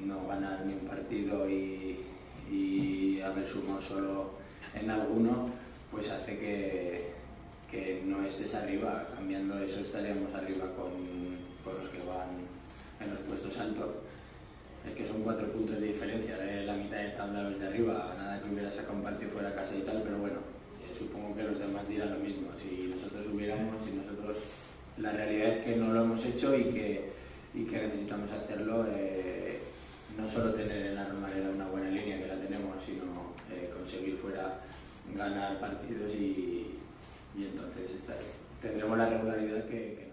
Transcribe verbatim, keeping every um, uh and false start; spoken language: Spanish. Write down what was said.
no ganar ni un partido y, y haber sumado solo en alguno, pues hace que, que no estés arriba. Cambiando eso estaríamos arriba con, con los que van en los puestos altos. Es que son cuatro puntos de diferencia, de la mitad de tabla los de arriba, nada que hubiera sacado un partido fuera a casa y tal, pero bueno, eh, supongo que los demás dirán lo mismo. Si nosotros hubiéramos, si nosotros, la realidad es que no lo hemos hecho y que, y que necesitamos hacerlo, eh, no solo tener en la Romareda una buena línea, que la tenemos, sino eh, conseguir fuera ganar partidos y, y entonces está, tendremos la regularidad que, que